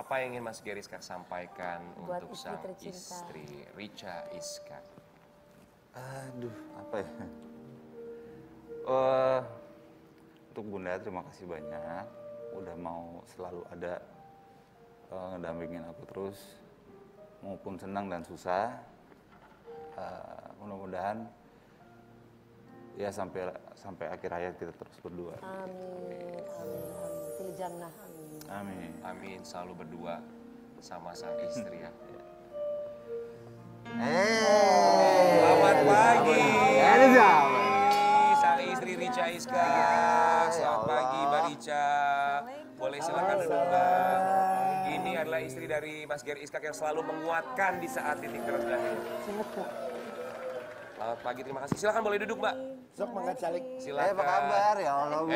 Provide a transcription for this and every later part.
Apa yang ingin Mas Geriska sampaikan Buat untuk istri sang tercinta. istri Richa Iska? Aduh, apa ya? Eh, untuk Bunda terima kasih banyak. Udah mau selalu ada ngedampingin aku terus. Maupun senang dan susah. Mudah-mudahan ya sampai akhir hayat kita terus berdua. Amin, amin, amin. Fil jannah, amin. Amin. Amin, selalu berdua sama sang istri ya. Selamat pagi. Sang istri Richa Iska. Selamat pagi Mbak Richa. Boleh silakan duduk Mbak. Ini adalah istri dari Mas Geri Iskak yang selalu menguatkan di saat titik terendah ini. Selamat pagi, terima kasih. Silakan boleh duduk Mbak. Sok mangkat calik. Silakan. Apa kabar? Ya Allah, Bu.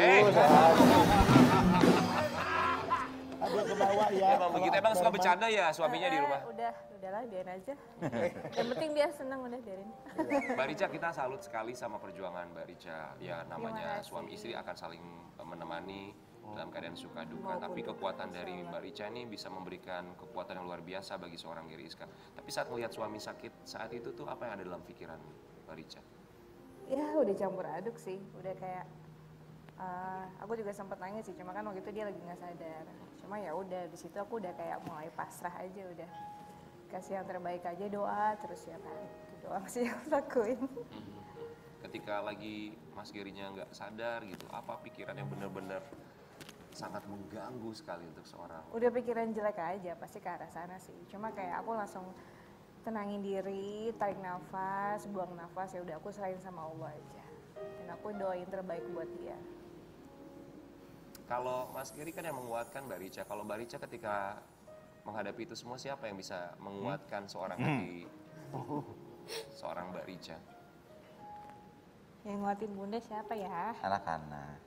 Aduh ke bawah ya. Emang begitu, emang suka bercanda ya suaminya di rumah? Udahlah biarin aja. Yang penting dia senang udah biarin. Mbak Richa, kita salut sekali sama perjuangan Mbak Richa. Ya namanya suami istri akan saling menemani dalam keadaan suka duka. Tapi kekuatan dari Mbak Richa ini bisa memberikan kekuatan yang luar biasa bagi seorang Geri Iska. Tapi saat melihat suami sakit saat itu tuh apa yang ada dalam pikiran Mbak Richa? Ya udah campur aduk sih. Udah kayak aku juga sempat nangis sih. Cuma kan waktu itu dia lagi nggak sadar. Cuma ya udah di situ aku udah kayak mulai pasrah aja udah. Kasih yang terbaik aja, doa terus ya kan. Itu doang sih yang aku lakuin. Ketika lagi Mas Gerinya nggak sadar gitu, apa pikiran yang benar-benar sangat mengganggu sekali untuk seorang? Udah pikiran jelek aja, pasti ke arah sana sih. Cuma kayak aku langsung tenangin diri, tarik nafas, buang nafas, ya udah aku serahin sama Allah aja. Dan aku doain terbaik buat dia. Kalau Mas Geri kan yang menguatkan Mbak Richa, kalau Mbak Richa ketika menghadapi itu semua siapa yang bisa menguatkan seorang hati seorang Mbak Richa? Yang nguatin bunda siapa ya? Anak-anak.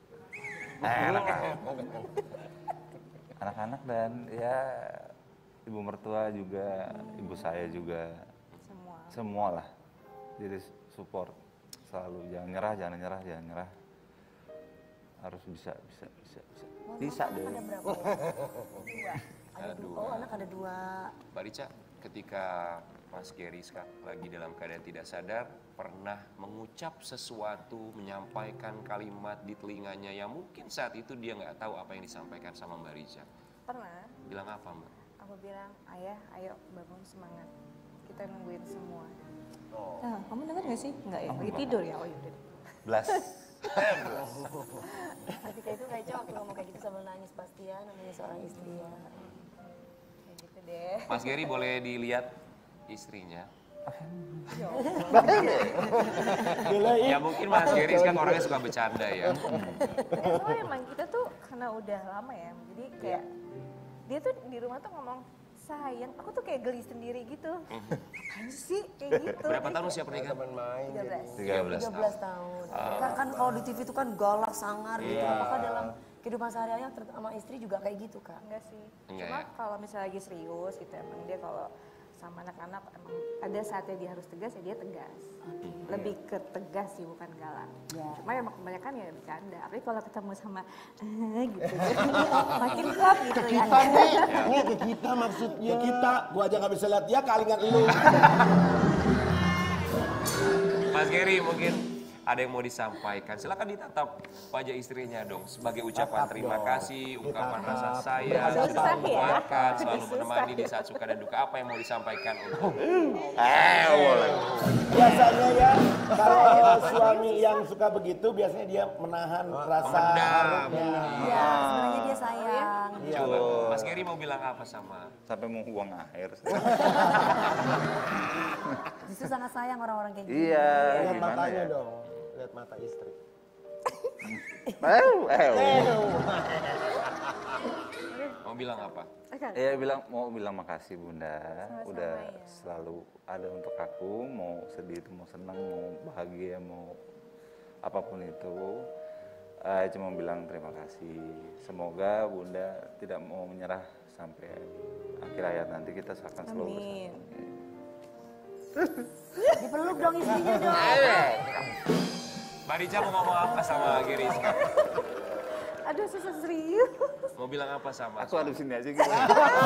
Anak-anak dan ya ibu mertua juga, ibu saya juga. Semua lah. Jadi support selalu, jangan nyerah. Harus bisa. Bisa deh. Ada berapa? Ada dua. Oh, anak ada 2. Mbak Richa, ketika Mas Geri lagi dalam keadaan tidak sadar, pernah mengucap sesuatu, menyampaikan kalimat di telinganya yang mungkin saat itu dia nggak tahu apa yang disampaikan sama Mbak Richa. Pernah. Bilang apa Mbak? Aku bilang, ayah ayo bangun semangat. Kita nungguin semua. Oh. Nah, kamu dengar gak sih? Enggak ya? Lagi tidur ya? Oh yaudah. Blas. Ketika itu kayaknya waktu ngomong kayak gitu sambil nangis pasti ya, namanya seorang istri ya. Kayak gitu deh. Mas Geri boleh dilihat istrinya. Ya mungkin Mas Geri kan orangnya suka bercanda ya. Soalnya emang kita tuh karena udah lama ya, jadi kayak dia tuh di rumah tuh ngomong, sayang, aku tuh kayak geli sendiri gitu. Apaan sih? Kayak gitu. Berapa tahun usia pernikahan? 13. 13 tahun. Kan kalau di TV itu kan galak, sangar gitu. Apakah dalam kehidupan sehari-hari sama istri juga kayak gitu, Kak? Enggak sih. Enggak Cuma ya? kalau misalnya lagi serius gitu, emang dia kalau sama anak-anak emang ada saatnya dia harus tegas ya dia tegas. Lebih ke tegas sih bukan galak. Cuma emang kebanyakan ya bercanda. Tapi kalau ketemu sama gitu, makin klop gitu ya. Ini ke kita maksudnya. Ke kita, gua aja nggak bisa lihat dia kalingan lu. Mas Geri mungkin ada yang mau disampaikan. Silakan ditatap wajah istrinya dong sebagai ucapan terima kasih, ungkapan rasa sayang, sudah menguatkan, selalu menemani di saat suka dan duka. Apa yang mau disampaikan untuk Biasanya ya, kalau suami yang suka begitu, biasanya dia menahan rasa harapnya. Iya, sebenarnya dia sayang. coba Mas Geri mau bilang apa sama? Sampai mau buang air. Justru sangat sayang orang-orang kayak gitu. Iya, Lihat gimana matanya ya? dong, lihat mata istri. Mau bilang apa? Iya mau bilang makasih Bunda, udah selalu ada untuk aku, mau sedih itu mau senang, mau bahagia, mau apapun itu. Cuma bilang terima kasih. Semoga Bunda tidak mau menyerah sampai akhir hayat nanti, kita akan selalu bersama. Dipeluk dong istrinya dong. Mbak Richa mau ngomong apa sama Geri? Aduh susah serius. Mau bilang apa sama Aku ada suami? sini aja gitu.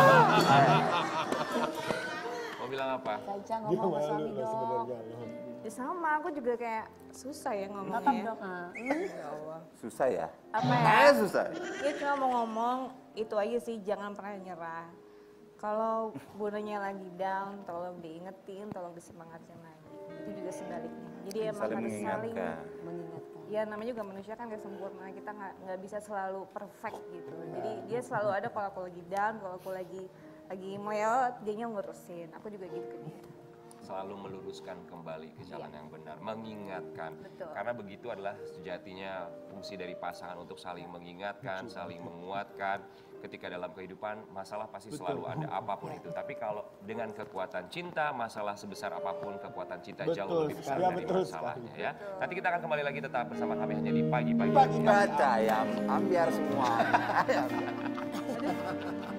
Mau bilang apa? Caca ngomong sama suami dong. sebenarnya loh. Ya sama, aku juga kayak susah ya Tatap ngomongnya. dong. Ya Allah. Susah ya? Apa ya? Susah. Dia cuma mau ngomong itu aja sih, jangan pernah nyerah. Kalau bundanya lagi down, tolong diingetin, tolong disemangatin lagi. Itu juga sebaliknya. Jadi emang Saling harus saling mengingatkan. Mengingatkan. ya namanya juga manusia kan gak sempurna, kita nggak bisa selalu perfect gitu. Jadi dia selalu ada kalau aku lagi down, kalau aku lagi moyot, dia ngurusin. Aku juga gitu ke dia. Selalu meluruskan kembali ke jalan yang benar, mengingatkan. Betul. Karena begitu adalah sejatinya fungsi dari pasangan untuk saling mengingatkan, saling menguatkan. Ketika dalam kehidupan masalah pasti selalu ada apapun itu. Tapi kalau dengan kekuatan cinta, masalah sebesar apapun kekuatan cinta jauh Betul lebih besar sekali. Ya, dari betul masalahnya ya. Nanti kita akan kembali lagi tetap bersama kami hanya di pagi-pagi. Baca ya, ambiar semua.